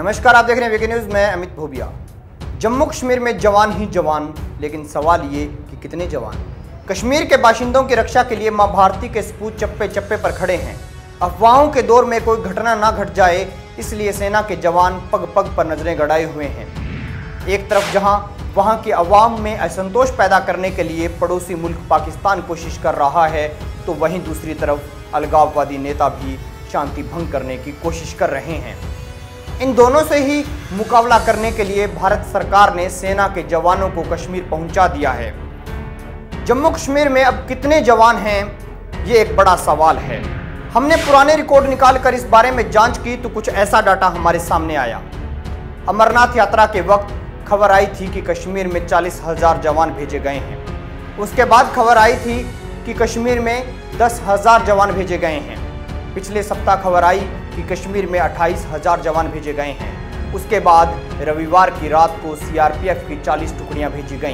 नमस्कार, आप देख रहे हैं वीके न्यूज। मैं अमित भोबिया। जम्मू कश्मीर में जवान ही जवान, लेकिन सवाल ये कि कितने जवान। कश्मीर के बाशिंदों की रक्षा के लिए मां भारती के सपूत चप्पे चप्पे पर खड़े हैं। अफवाहों के दौर में कोई घटना ना घट जाए, इसलिए सेना के जवान पग पग पर नजरें गड़ाए हुए हैं। एक तरफ जहां वहां की अवाम में असंतोष पैदा करने के लिए पड़ोसी मुल्क पाकिस्तान कोशिश कर रहा है, तो वहीं दूसरी तरफ अलगाववादी नेता भी शांति भंग करने की कोशिश कर रहे हैं। इन दोनों से ही मुकाबला करने के लिए भारत सरकार ने सेना के जवानों को कश्मीर पहुंचा दिया है। जम्मू कश्मीर में अब कितने जवान हैं, ये एक बड़ा सवाल है। हमने पुराने रिकॉर्ड निकालकर इस बारे में जांच की तो कुछ ऐसा डाटा हमारे सामने आया। अमरनाथ यात्रा के वक्त खबर आई थी कि कश्मीर में 40,000 जवान भेजे गए हैं। उसके बाद खबर आई थी कि कश्मीर में 10,000 जवान भेजे गए हैं। पिछले सप्ताह खबर आई कि कश्मीर में 28,000 जवान भेजे गए हैं। उसके बाद रविवार की रात को सीआरपीएफ की 40 टुकड़ियां भेजी गईं।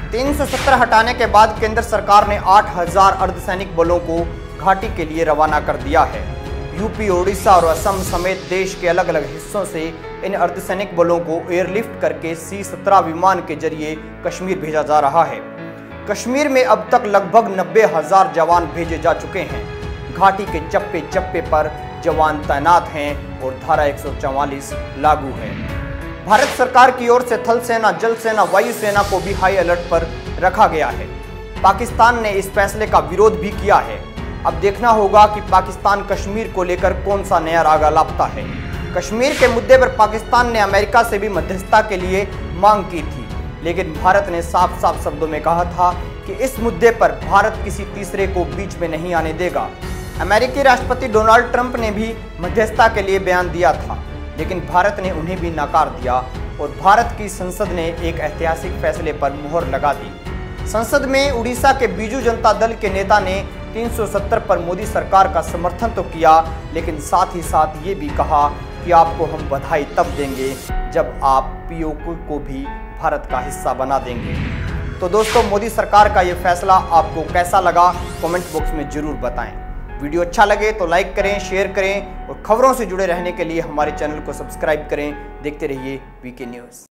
370 हटाने के बाद केंद्र सरकार ने 8,000 अर्धसैनिक बलों को घाटी के लिए रवाना कर दिया है। यूपी, ओडिशा और असम समेत देश के अलग अलग हिस्सों से इन अर्धसैनिक बलों को एयरलिफ्ट करके C-17 विमान के जरिए कश्मीर भेजा जा रहा है। कश्मीर में अब तक लगभग 90,000 जवान भेजे जा चुके हैं। घाटी के चप्पे चप्पे पर जवान तैनात हैं और धारा 144 लागू है। भारत सरकार की ओर से थल सेना, जल सेना, वायु सेना को भी हाई अलर्ट पर रखा गया है। पाकिस्तान ने इस फैसले का विरोध भी किया है। अब देखना होगा कि पाकिस्तान कश्मीर को लेकर कौन सा नया राग लापता है। कश्मीर के मुद्दे पर पाकिस्तान ने अमेरिका से भी मध्यस्थता के लिए मांग की थी, लेकिन भारत ने साफ साफ शब्दों में कहा था कि इस मुद्दे पर भारत किसी तीसरे को बीच में नहीं आने देगा। अमेरिकी राष्ट्रपति डोनाल्ड ट्रंप ने भी मध्यस्थता के लिए बयान दिया था, लेकिन भारत ने उन्हें भी नकार दिया और भारत की संसद ने एक ऐतिहासिक फैसले पर मुहर लगा दी। संसद में उड़ीसा के बीजू जनता दल के नेता ने 370 पर मोदी सरकार का समर्थन तो किया, लेकिन साथ ही साथ ये भी कहा कि आपको हम बधाई तब देंगे जब आप पीओके को भी भारत का हिस्सा बना देंगे। तो दोस्तों, मोदी सरकार का ये फैसला आपको कैसा लगा, कमेंट बॉक्स में जरूर बताएं। वीडियो अच्छा लगे तो लाइक करें, शेयर करें और खबरों से जुड़े रहने के लिए हमारे चैनल को सब्सक्राइब करें। देखते रहिए वीके न्यूज़।